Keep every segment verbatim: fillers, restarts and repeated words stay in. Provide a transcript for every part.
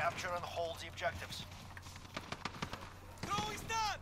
Capture and hold the objectives. No, he's not!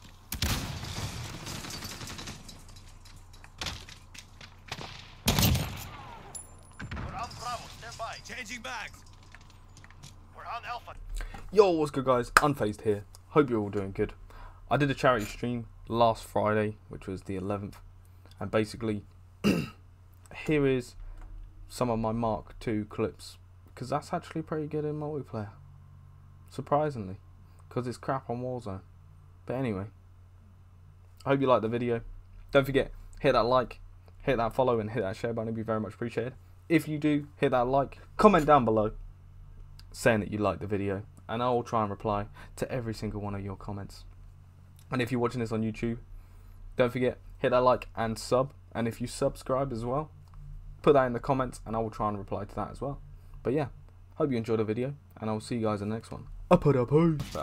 We're on Bravo, stand by. Changing bags. We're on Alpha. Yo, what's good guys? Unfazed here. Hope you're all doing good. I did a charity stream last Friday, which was the eleventh, and basically here is some of my Mark two clips, because that's actually pretty good in multiplayer, surprisingly, because it's crap on Warzone. But anyway, I hope you liked the video. Don't forget, hit that like, hit that follow, and hit that share button. It'd be very much appreciated. If you do, hit that like, comment down below saying that you liked the video, and I will try and reply to every single one of your comments. And if you're watching this on YouTube, don't forget, hit that like and sub, and if you subscribe as well, put that in the comments and I will try and reply to that as well. But yeah, hope you enjoyed the video, and I will see you guys in the next one. Up it up, peace.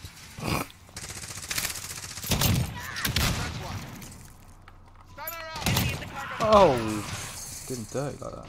Oh, didn't do it like that.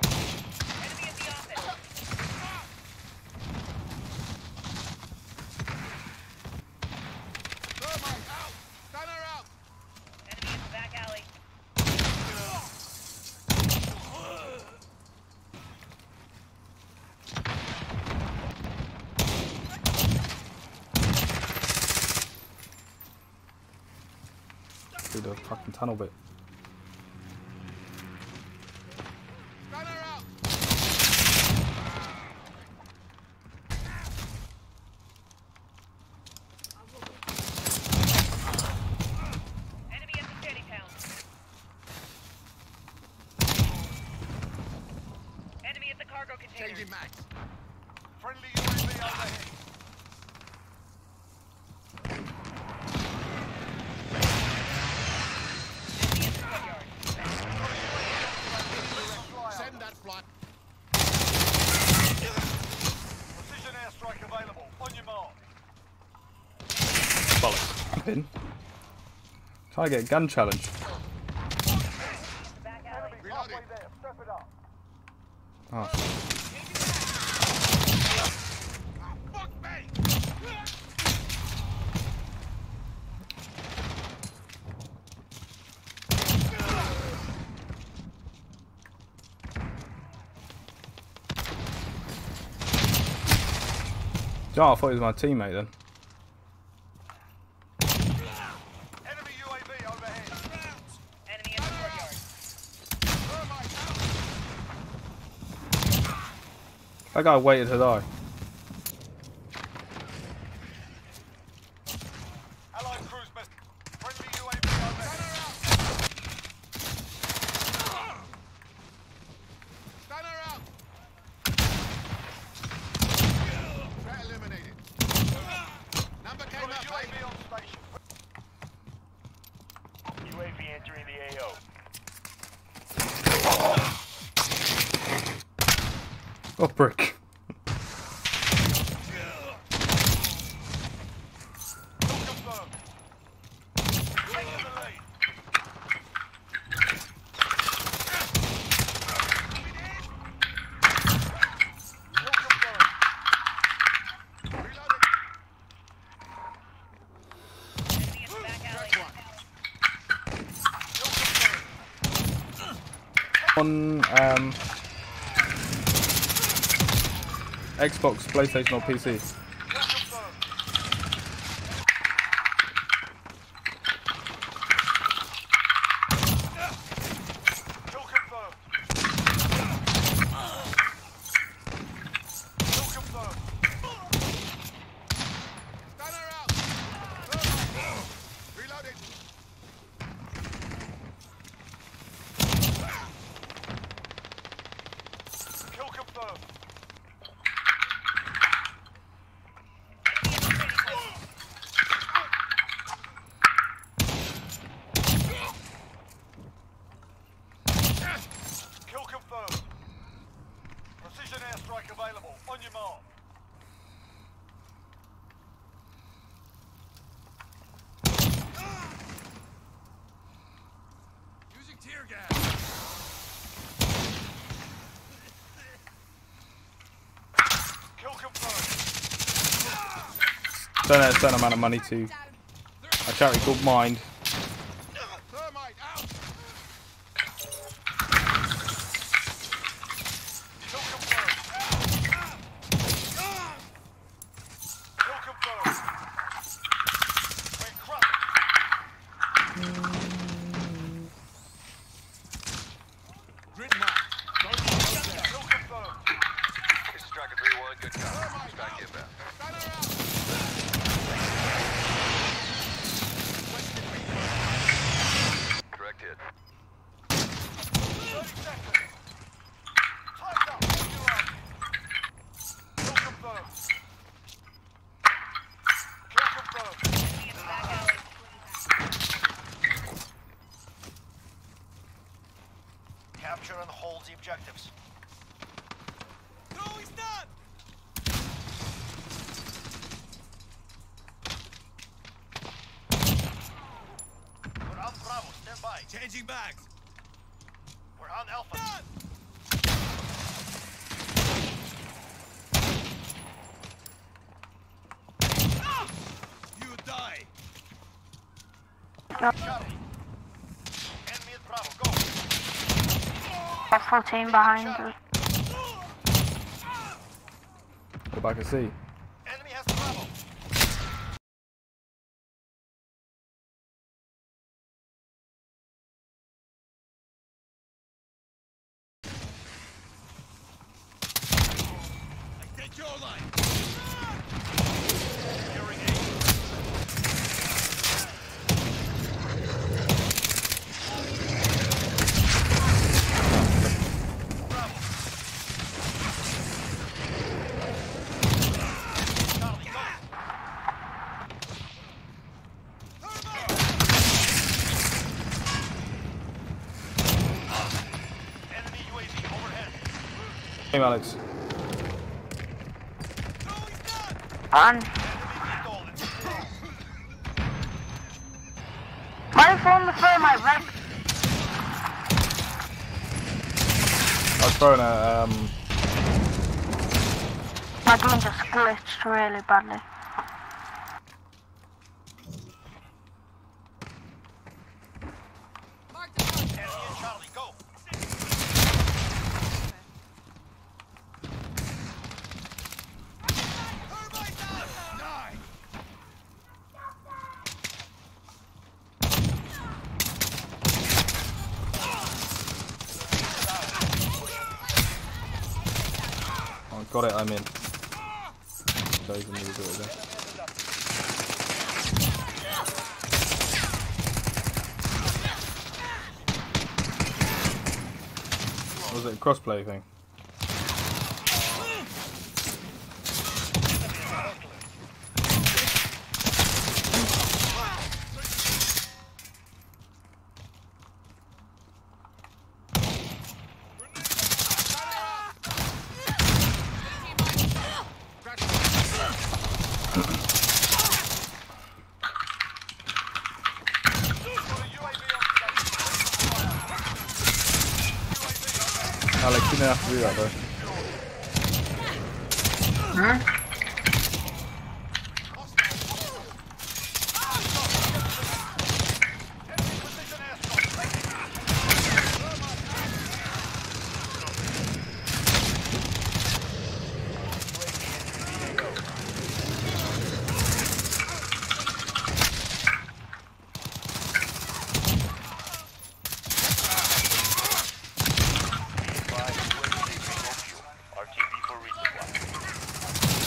Through the fucking tunnel bit. Enemy at the jetty town. Enemy at the cargo container. Changing mags. Friendly U A V overhead. Send that flat. Precision airstrike available. On your mark. Bollocks. In. Try to get a gun challenge. Back alley. Enemy halfway there. Step it up. Oh. Fuck me! Oh, I thought he was my teammate then. Enemy U A V overhead. Enemy at the courtyard. That guy waited to die. Allied cruise missile. Friendly U A V overhead. Stunner out! Threat eliminated. Number came Got a up, U A V mate. on station. U A V entering the A O. Oh, brick. Kill confirmed. Taking the lead. Kill confirmed. Reloading. Enemy at the back alley. Kill confirmed. On um, Xbox, PlayStation, or P C. Kill confirmed. Kill confirmed. Kill confirmed. Stunner out! Reloading. Kill confirmed. Kill confirmed. Precision airstrike available. On your mark. Using tear gas. Kill confirmed. donate a certain amount of money to a charity called Mind. Thermite out. Kill confirmed. Kill confirmed. We're crushed. Grid mark. Don't go there. Kill confirmed. This is Striker three one, good copy. Thermite Back out. inbound. Stunner out. Direct hit. thirty seconds. Time's up. You're up. Kill confirmed. Kill confirmed. Enemy in the back alley. Capture and hold the objectives. No, he's not. We're on Bravo. Stand by. Changing bags. We're on Alpha. Done. You die. Charlie. Enemy at Bravo. Go. That's fourteen behind us. Go back and see. Enemy has Bravo. I take your line. Securing A. Bravo. Charlie, go. Enemy U A V overhead. Hey, Alex. No, he's not. On. Enemy stolen. My phone the thermite, right? I was throwing a um. My game just glitched really badly. Enemy and Charlie, go. Thermite out. Die. Oh, got it. I'm in. Goes and moves it again. Was it a crossplay thing? Alex, you didn't have to do that though. R T B for resupply.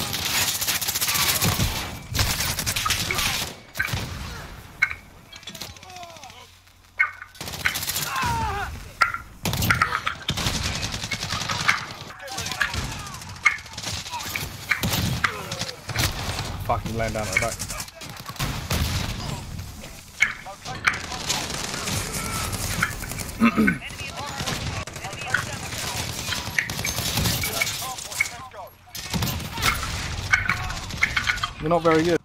Fucking laying down at the back. Enemy in the cargo. Enemy in the You're not very good.